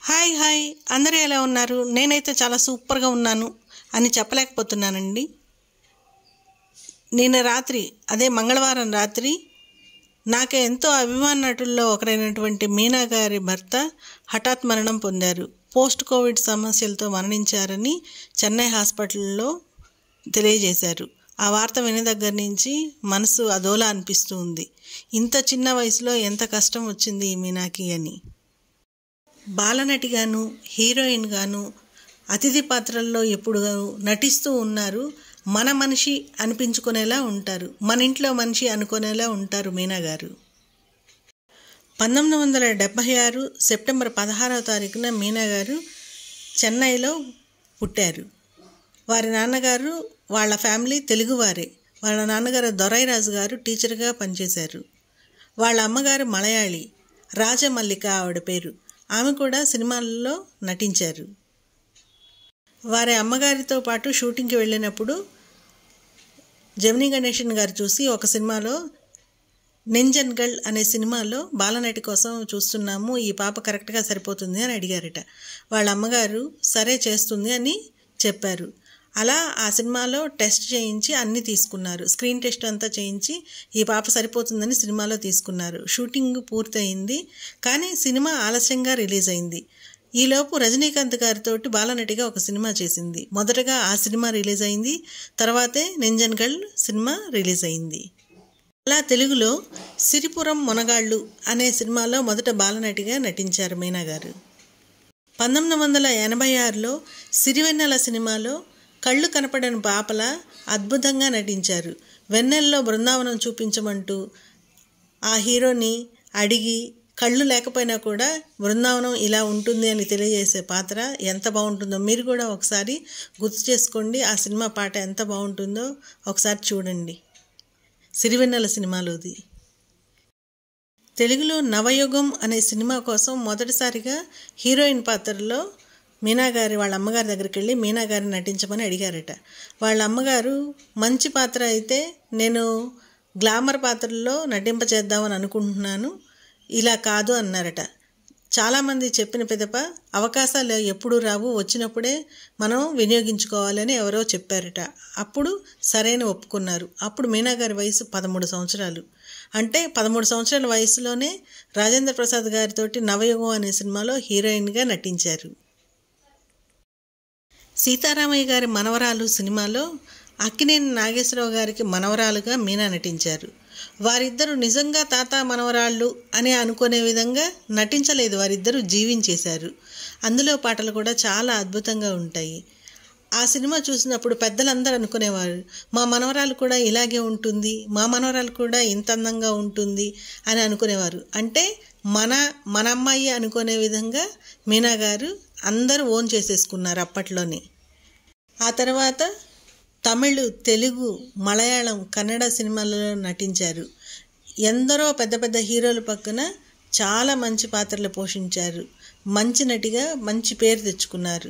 Hi hi అందరూ ఎలా ఉన్నారు? నేనైతే చాలా సూపర్గా ఉన్నాను అని చెప్పలేకపోతున్నానండి. నిన్న రాత్రి అదే మంగళవారం రాత్రి నాకు ఎంతో అభిమాన నటుల్లో ఒకరైనటువంటి మీనా గారి భర్త హఠాత్ మరణం పొందారు. పోస్ట్ కోవిడ్ సమస్యలతో మరణించారని చెన్నై హాస్పిటల్లో తెలియజేశారు. ఆ వార్త వినే దగ్గర నుంచి మనసు అదోలా అనిపిస్తూ ఉంది. ఇంత చిన్న వయసులో ఎంత కష్టం వచ్చింది ఈ మీనాకి అని. బాలనటిగాను హీరోయిన్గాను అతిథి పాత్రల్లో ఎప్పుడు నటిస్తూ ఉన్నారు. మన మనిషి అనిపించుకునేలా ఉంటారు, మన ఇంట్లో మనిషి అనుకునేలా ఉంటారు మీనా గారు. 1976 సెప్టెంబర్ 16వ తారీఖున మీనా గారు చెన్నైలో పుట్టారు. వారి నాన్నగారు వాళ్ళ ఫ్యామిలీ తెలుగువారే. వాళ్ళ నాన్నగారు దొరైరాజు గారు టీచర్గా పనిచేశారు. వాళ్ళ అమ్మగారు మలయాళీ, రాజమల్లిక ఆవిడ పేరు. ఆమె కూడా సినిమాల్లో నటించారు. వారి అమ్మగారితో పాటు షూటింగ్కి వెళ్ళినప్పుడు జమినీ గణేషన్ గారు చూసి ఒక సినిమాలో నెంజన్ గర్ల్ అనే సినిమాలో బాలనటి కోసం చూస్తున్నాము, ఈ పాప కరెక్ట్గా సరిపోతుంది అని అడిగారట. వాళ్ళ అమ్మగారు సరే చేస్తుంది అని చెప్పారు. అలా ఆ సినిమాలో టెస్ట్ చేయించి అన్నీ తీసుకున్నారు. స్క్రీన్ టెస్ట్ అంతా చేయించి ఈ పాప సరిపోతుందని సినిమాలో తీసుకున్నారు. షూటింగ్ పూర్తయింది, కానీ సినిమా ఆలస్యంగా రిలీజ్ అయింది. ఈలోపు రజనీకాంత్ గారితో బాలనటిగా ఒక సినిమా చేసింది. మొదటగా ఆ సినిమా రిలీజ్ అయింది, తర్వాతే నెంజన్ గర్ల్ సినిమా రిలీజ్ అయింది. అలా తెలుగులో సిరిపురం మొనగాళ్ళు అనే సినిమాలో మొదట బాలనటిగా నటించారు మీనా గారు. 1986లో సిరివెన్నెల సినిమాలో కళ్ళు కనపడని పాపలా అద్భుతంగా నటించారు. వెన్నెల్లో బృందావనం చూపించమంటూ ఆ హీరోని అడిగి కళ్ళు లేకపోయినా కూడా బృందావనం ఇలా ఉంటుంది అని తెలియజేసే పాత్ర ఎంత బాగుంటుందో మీరు కూడా ఒకసారి గుర్తు చేసుకోండి. ఆ సినిమా పాట ఎంత బాగుంటుందో ఒకసారి చూడండి. సిరివెన్నెల సినిమాలోది. తెలుగులో నవయుగం అనే సినిమా కోసం మొదటిసారిగా హీరోయిన్ పాత్రలో మీనా గారి వాళ్ళ అమ్మగారి దగ్గరికి వెళ్ళి మీనా గారిని నటించమని అడిగారట. వాళ్ళ అమ్మగారు మంచి పాత్ర అయితే నేను గ్లామర్ పాత్రల్లో నటింపచేద్దామని అనుకుంటున్నాను, ఇలా కాదు అన్నారట. చాలామంది చెప్పిన పిదప అవకాశాలు ఎప్పుడూ రావు, వచ్చినప్పుడే మనం వినియోగించుకోవాలని ఎవరో చెప్పారట. అప్పుడు సరైన ఒప్పుకున్నారు. అప్పుడు మీనా గారి వయసు 13 సంవత్సరాలు. అంటే 13 సంవత్సరాల వయసులోనే రాజేంద్ర ప్రసాద్ గారితోటి నవయుగం అనే సినిమాలో హీరోయిన్గా నటించారు. సీతారామయ్య గారి మనవరాలు సినిమాలో అక్కినేని నాగేశ్వరరావు గారికి మనవరాలుగా మీనా నటించారు. వారిద్దరూ నిజంగా తాత మనవరాళ్ళు అని అనుకునే విధంగా నటించలేదు, వారిద్దరూ జీవించేశారు. అందులో పాటలు కూడా చాలా అద్భుతంగా ఉంటాయి. ఆ సినిమా చూసినప్పుడు పెద్దలందరూ అనుకునేవారు, మా మనవరాలు కూడా ఇలాగే ఉంటుంది, మా మనవరాలు కూడా ఇంత అందంగా ఉంటుంది అని అనుకునేవారు. అంటే మన అమ్మాయి అనుకునే విధంగా మీనా గారు అందరూ ఓన్ చేసేసుకున్నారు అప్పట్లోనే. ఆ తర్వాత తమిళ్, తెలుగు, మలయాళం, కన్నడ సినిమాలలో నటించారు. ఎందరో పెద్ద పెద్ద హీరోల పక్కన చాలా మంచి పాత్రలు పోషించారు. మంచి నటిగా మంచి పేరు తెచ్చుకున్నారు.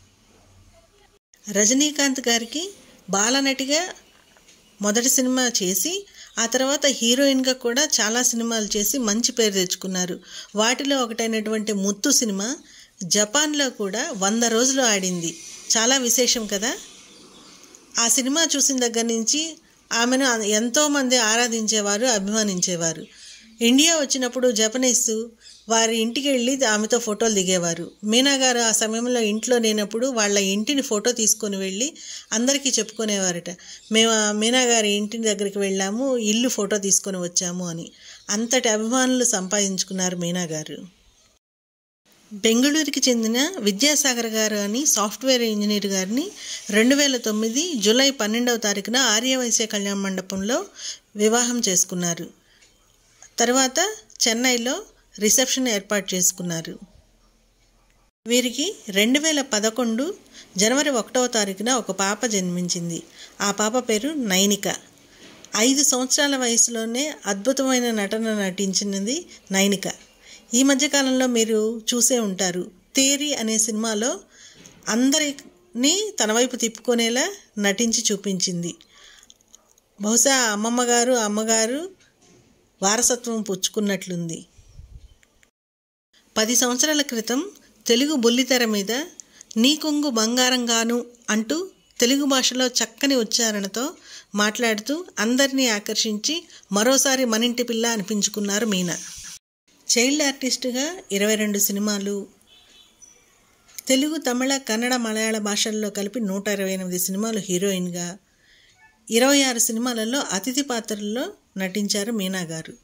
రజనీకాంత్ గారికి బాలనటిగా మొదటి సినిమా చేసి ఆ తర్వాత హీరోయిన్గా కూడా చాలా సినిమాలు చేసి మంచి పేరు తెచ్చుకున్నారు. వాటిలో ఒకటైనటువంటి ముత్తు సినిమా జపాన్లో కూడా 100 రోజులు ఆడింది. చాలా విశేషం కదా. ఆ సినిమా చూసిన దగ్గర నుంచి ఆమెను ఎంతోమంది ఆరాధించేవారు, అభిమానించేవారు. ఇండియా వచ్చినప్పుడు జపనీస్ వారి ఇంటికి వెళ్ళి ఆమెతో ఫోటోలు దిగేవారు. మీనా గారు ఆ సమయంలో ఇంట్లో లేనప్పుడు వాళ్ళ ఇంటిని ఫోటో తీసుకొని వెళ్ళి అందరికీ చెప్పుకునేవారట, మేము మీనా గారి ఇంటి దగ్గరికి వెళ్ళాము, ఇల్లు ఫోటో తీసుకొని వచ్చాము అని. అంతటి అభిమానులు సంపాదించుకున్నారు మీనా గారు. బెంగళూరుకి చెందిన విద్యాసాగర్ గారు అని సాఫ్ట్వేర్ ఇంజనీర్ గారిని 2009 జూలై 12వ తారీఖున ఆర్యవైశ్య కళ్యాణ మండపంలో వివాహం చేసుకున్నారు. తర్వాత చెన్నైలో రిసెప్షన్ ఏర్పాటు చేసుకున్నారు. వీరికి 2011 జనవరి 1వ తారీఖున ఒక పాప జన్మించింది. ఆ పాప పేరు నైనిక. 5 సంవత్సరాల వయసులోనే అద్భుతమైన నటన నటించినది నైనిక. ఈ మధ్యకాలంలో మీరు చూసే ఉంటారు, తేరి అనే సినిమాలో అందరినీ తన వైపు తిప్పుకునేలా నటించి చూపించింది. బహుశా అమ్మగారు వారసత్వం పుచ్చుకున్నట్లుంది. 10 సంవత్సరాల క్రితం తెలుగు బుల్లితెర మీద నీ కొంగు బంగారంగాను అంటూ తెలుగు భాషలో చక్కని ఉచ్చారణతో మాట్లాడుతూ అందరినీ ఆకర్షించి మరోసారి మనింటి పిల్ల అనిపించుకున్నారు మీనా. చైల్డ్ ఆర్టిస్టుగా 22 సినిమాలు, తెలుగు, తమిళ, కన్నడ, మలయాళ భాషల్లో కలిపి 128 సినిమాలు హీరోయిన్గా, 26 సినిమాలలో అతిథి పాత్రల్లో నటించారు మీనా గారు.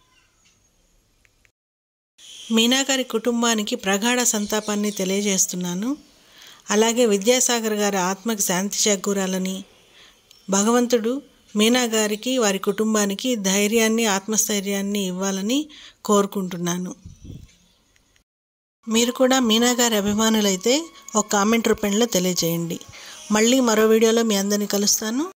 మీనా గారి కుటుంబానికి ప్రగాఢ సంతాపాన్ని తెలియజేస్తున్నాను. అలాగే విద్యాసాగర్ గారి ఆత్మకి శాంతి చేకూరాలని, భగవంతుడు మీనా గారికి వారి కుటుంబానికి ధైర్యాన్ని, ఆత్మస్థైర్యాన్ని ఇవ్వాలని కోరుకుంటున్నాను. మీరు కూడా మీనా గారి అభిమానులైతే ఒక కామెంట్ రూపంలో తెలియజేయండి. మళ్ళీ మరో వీడియోలో మీ అందరినీ కలుస్తాను.